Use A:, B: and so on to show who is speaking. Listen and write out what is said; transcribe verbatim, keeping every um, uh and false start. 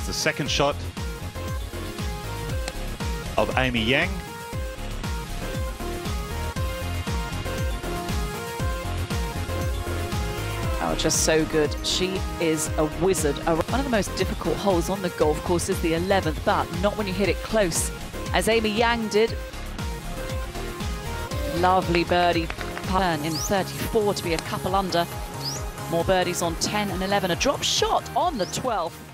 A: the second shot of Amy Yang.
B: Oh, just so good. She is a wizard. One of the most difficult holes on the golf course is the eleventh, but not when you hit it close, as Amy Yang did. Lovely birdie turn in thirty-four to be a couple under. More birdies on ten and eleven. A drop shot on the twelfth.